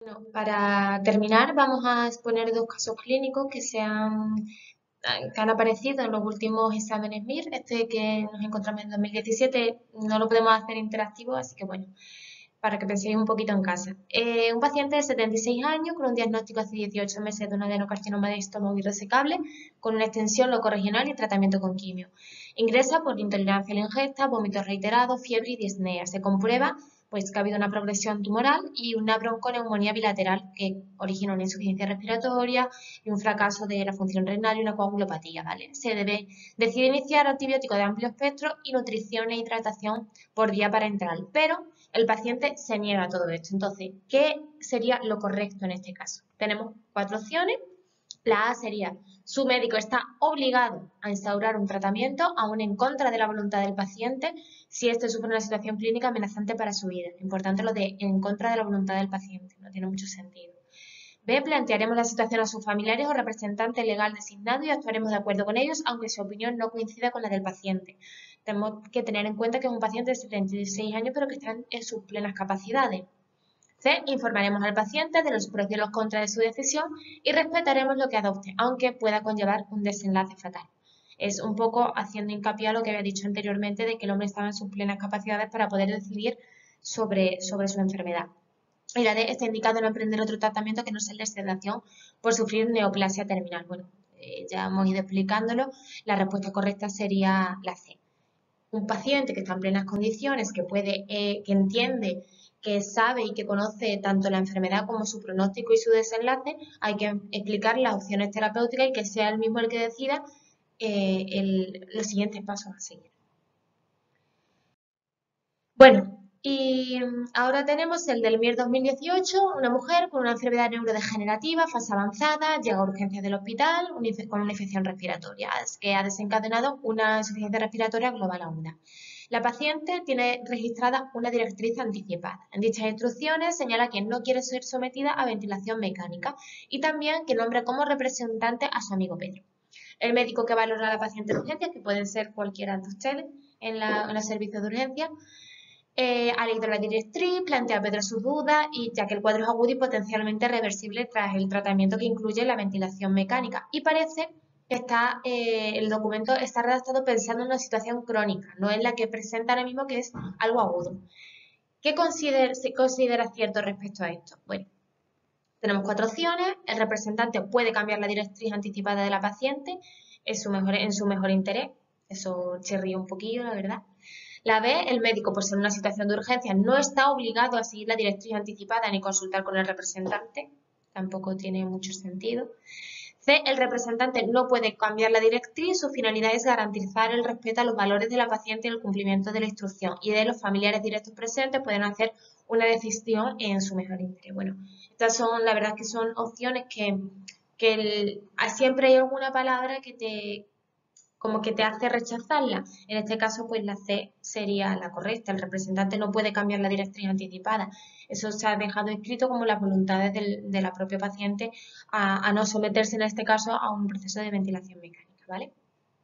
Bueno, para terminar, vamos a exponer dos casos clínicos que han aparecido en los últimos exámenes MIR. Este que nos encontramos en 2017 no lo podemos hacer interactivo, así que bueno, para que penséis un poquito en casa. Un paciente de 76 años con un diagnóstico hace 18 meses de un adenocarcinoma de estómago irresecable con una extensión locorregional y tratamiento con quimio. Ingresa por intolerancia a la ingesta, vómitos reiterados, fiebre y disnea. Se comprueba pues que ha habido una progresión tumoral y una bronconeumonía bilateral que origina una insuficiencia respiratoria y un fracaso de la función renal y una coagulopatía, ¿vale? Se debe decidir iniciar antibióticos de amplio espectro y nutrición e hidratación por vía parenteral, pero el paciente se niega a todo esto. Entonces, ¿qué sería lo correcto en este caso? Tenemos cuatro opciones. La A sería, su médico está obligado a instaurar un tratamiento, aún en contra de la voluntad del paciente, si éste sufre una situación clínica amenazante para su vida. Importante lo de en contra de la voluntad del paciente, no tiene mucho sentido. B. Plantearemos la situación a sus familiares o representante legal designado y actuaremos de acuerdo con ellos, aunque su opinión no coincida con la del paciente. Tenemos que tener en cuenta que es un paciente de 76 años, pero que está en sus plenas capacidades. C. Informaremos al paciente de los pros y los contras de su decisión y respetaremos lo que adopte, aunque pueda conllevar un desenlace fatal. Es un poco haciendo hincapié a lo que había dicho anteriormente de que el hombre estaba en sus plenas capacidades para poder decidir sobre su enfermedad. Y la D está indicado no emprender otro tratamiento que no sea el de sedación por sufrir neoplasia terminal. Bueno, ya hemos ido explicándolo. La respuesta correcta sería la C. Un paciente que está en plenas condiciones, que entiende, que sabe y que conoce tanto la enfermedad como su pronóstico y su desenlace, hay que explicar las opciones terapéuticas y que sea él mismo el que decida los siguientes pasos a seguir. Bueno, y ahora tenemos el del MIR 2018, una mujer con una enfermedad neurodegenerativa, fase avanzada, llega a urgencias del hospital con una infección respiratoria, que ha desencadenado una insuficiencia respiratoria global aguda. La paciente tiene registrada una directriz anticipada. En dichas instrucciones señala que no quiere ser sometida a ventilación mecánica y también que nombra como representante a su amigo Pedro. El médico que valora a la paciente de urgencias, que pueden ser cualquiera de ustedes en los servicios de urgencia, ha leído la directriz, plantea a Pedro sus dudas y ya que el cuadro es agudo y potencialmente reversible tras el tratamiento que incluye la ventilación mecánica. Y parece que el documento está redactado pensando en una situación crónica, no en la que presenta ahora mismo que es algo agudo. ¿Qué se considera cierto respecto a esto? Bueno, tenemos cuatro opciones. El representante puede cambiar la directriz anticipada de la paciente en su mejor interés. Eso chirría un poquillo, la verdad. La B, el médico, por ser una situación de urgencia, no está obligado a seguir la directriz anticipada ni consultar con el representante. Tampoco tiene mucho sentido. C, el representante no puede cambiar la directriz, su finalidad es garantizar el respeto a los valores de la paciente y el cumplimiento de la instrucción. Y D, los familiares directos presentes pueden hacer una decisión en su mejor interés. Bueno, estas son, la verdad que son opciones siempre hay alguna palabra como que te hace rechazarla. En este caso, pues la C sería la correcta. El representante no puede cambiar la directriz anticipada. Eso se ha dejado escrito como las voluntades de la propia paciente a no someterse, en este caso, a un proceso de ventilación mecánica, ¿vale?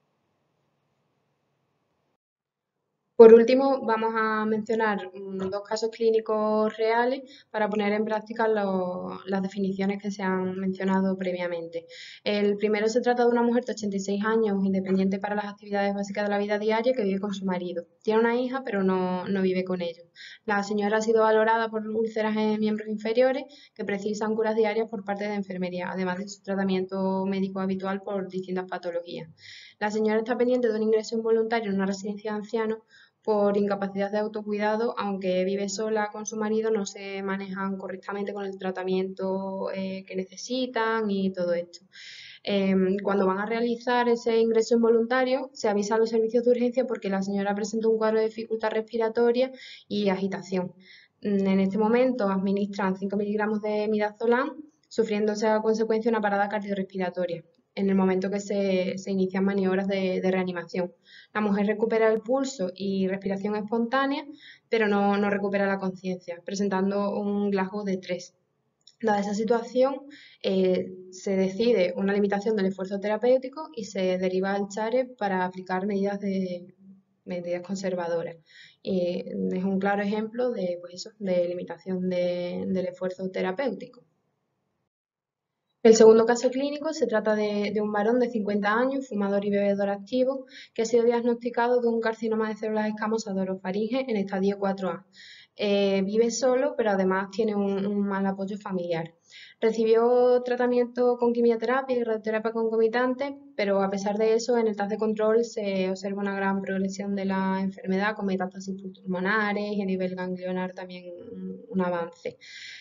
Por último, vamos a mencionar dos casos clínicos reales para poner en práctica las definiciones que se han mencionado previamente. El primero se trata de una mujer de 86 años, independiente para las actividades básicas de la vida diaria, que vive con su marido. Tiene una hija, pero no vive con ellos. La señora ha sido valorada por úlceras en miembros inferiores que precisan curas diarias por parte de enfermería, además de su tratamiento médico habitual por distintas patologías. La señora está pendiente de un ingreso involuntario en una residencia de ancianos por incapacidad de autocuidado, aunque vive sola con su marido, no se manejan correctamente con el tratamiento que necesitan y todo esto. Cuando van a realizar ese ingreso involuntario, se avisa a los servicios de urgencia porque la señora presenta un cuadro de dificultad respiratoria y agitación. En este momento administran 5 miligramos de midazolam, sufriéndose a consecuencia una parada cardiorrespiratoria en el momento que se inician maniobras de reanimación. La mujer recupera el pulso y respiración espontánea, pero no recupera la conciencia, presentando un Glasgow de 3. Dada esa situación, se decide una limitación del esfuerzo terapéutico y se deriva al CHARE para aplicar medidas medidas conservadoras. Y es un claro ejemplo de, pues eso, de limitación del esfuerzo terapéutico. El segundo caso clínico se trata de un varón de 50 años, fumador y bebedor activo, que ha sido diagnosticado de un carcinoma de células escamosas de orofaringe en estadio 4A. Vive solo, pero además tiene un mal apoyo familiar. Recibió tratamiento con quimioterapia y radioterapia concomitante, pero a pesar de eso, en el TAC de control se observa una gran progresión de la enfermedad con metástasis pulmonares y a nivel ganglionar también un avance.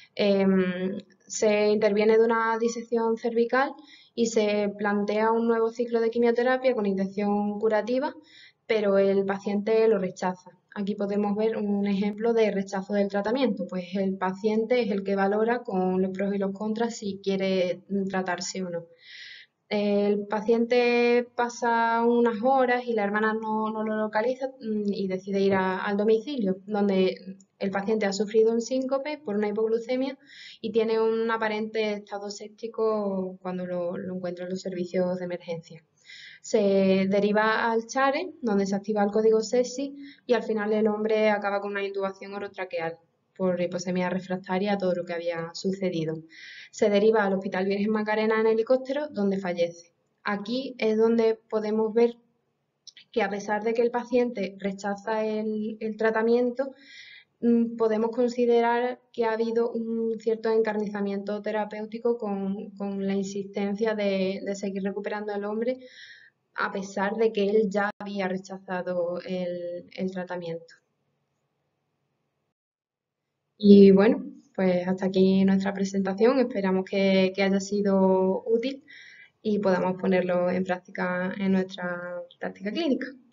Se interviene de una disección cervical y se plantea un nuevo ciclo de quimioterapia con intención curativa, pero el paciente lo rechaza. Aquí podemos ver un ejemplo de rechazo del tratamiento, pues el paciente es el que valora con los pros y los contras si quiere tratarse o no. El paciente pasa unas horas y la hermana no lo localiza y decide ir al domicilio, donde el paciente ha sufrido un síncope por una hipoglucemia y tiene un aparente estado séptico cuando lo encuentran los servicios de emergencia. Se deriva al CHARE, donde se activa el código SESI y al final el hombre acaba con una intubación orotraqueal por hiposemia refractaria a todo lo que había sucedido. Se deriva al Hospital Virgen Macarena en helicóptero, donde fallece. Aquí es donde podemos ver que a pesar de que el paciente rechaza el tratamiento, podemos considerar que ha habido un cierto encarnizamiento terapéutico con la insistencia de seguir recuperando al hombre, a pesar de que él ya había rechazado el tratamiento. Y bueno, pues hasta aquí nuestra presentación. Esperamos que haya sido útil y podamos ponerlo en práctica en nuestra práctica clínica.